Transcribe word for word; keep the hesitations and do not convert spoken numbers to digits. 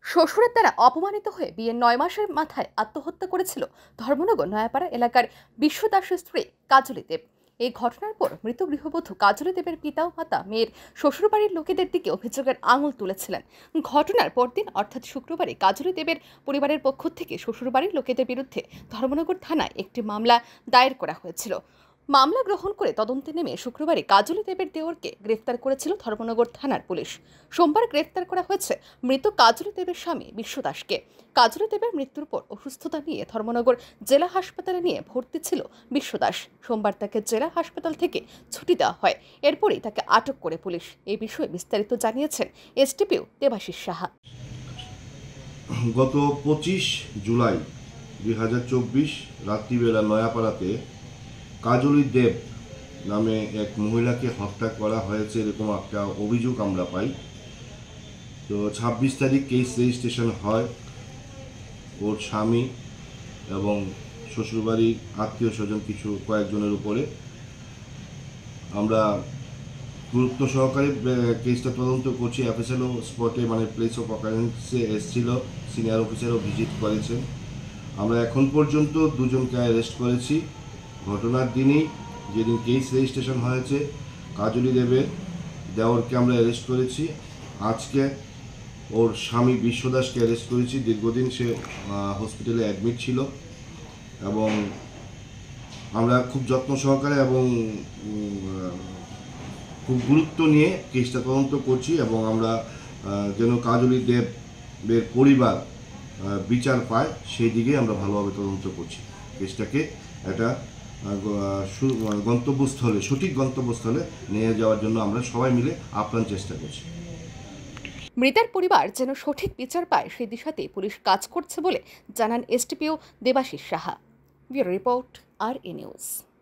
শ্বশুরের দ্বারা অপমানিত হয়ে বিয়ের নয় মাসের মাথায় আত্মহত্যা করেছিল ধর্মনগর নয়াপাড়া এলাকার বিশ্ব দাসের স্ত্রী কাজলী দেব। এই ঘটনার পর মৃত গৃহবধূ কাজলী দেবের পিতা ও মাতা মেয়ের শ্বশুরবাড়ির লোকেদের দিকে অভিযোগের আঙুল তুলেছিলেন। ঘটনার পরদিন অর্থাৎ শুক্রবারে কাজলী দেবের পরিবারের পক্ষ থেকে শ্বশুরবাড়ির লোকেদের বিরুদ্ধে ধর্মনগর থানায় একটি মামলা দায়ের করা হয়েছিল। মামলা গ্রহণ করে তদন্তে নেমে শুক্রবারে কাজলী দেবের দেওরকে গ্রেফতার করেছিল ধর্মনগর থানার পুলিশ। সোমবার গ্রেফতার করা হয়েছে মৃত কাজলী দেবের স্বামী বিশ্ব দাসকে। কাজলী দেবের মৃত্যুর পর অসুস্থতা নিয়ে ধর্মনগর জেলা হাসপাতালে নিয়ে ভর্তি ছিল বিশ্ব দাস। সোমবার তাকে জেলা হাসপাতাল থেকে ছুটি দেওয়া হয়। এরপরই তাকে আটক করে পুলিশ। এই বিষয়ে বিস্তারিত জানিয়েছেন এসডিপিও দেবাশিস সাহা। গত পঁচিশ জুলাই দুই হাজার চব্বিশ রাত্রিবেলা নয়াপাড়াতে কাজলী দেব নামে এক মহিলাকে হত্যা করা হয়েছে এরকম একটা অভিযোগ আমরা পাই। তো ছাব্বিশ তারিখ কেস রেজিস্ট্রেশন হয় ওর স্বামী এবং শ্বশুরবাড়ির আত্মীয় স্বজন কিছু কয়েকজনের উপরে। আমরা গুরুত্ব সহকারে কেসটা তদন্ত করছি। এফএসএলও স্পটে মানে প্লেস অফ অকারেন্সে এসেছিল, সিনিয়র অফিসারও ভিজিট করেছেন। আমরা এখন পর্যন্ত দুজনকে অ্যারেস্ট করেছি। ঘটনার দিনই যেদিন কেস রেজিস্ট্রেশন হয়েছে কাজলী দেবের দেওরকে আমরা অ্যারেস্ট করেছি। আজকে ওর স্বামী বিশ্ব দাসকে অ্যারেস্ট করেছি। দীর্ঘদিন সে হসপিটালে অ্যাডমিট ছিল এবং আমরা খুব যত্ন সহকারে এবং খুব গুরুত্ব নিয়ে কেসটা তদন্ত করছি এবং আমরা যেন কাজলী দেবের পরিবার বিচার পায় সেই দিকে আমরা ভালোভাবে তদন্ত করছি। কেসটাকে একটা গন্তব্যস্থলে সঠিক গন্তব্যস্থলে নিয়ে যাওয়ার জন্য আমরা সবাই মিলে আপ্রাণ চেষ্টা করছি। মৃতের পরিবার যেন সঠিক বিচার পায় সেই দিশাতে পুলিশ কাজ করছে বলে জানান SDPO Debashis Saha. Bureau report R A news.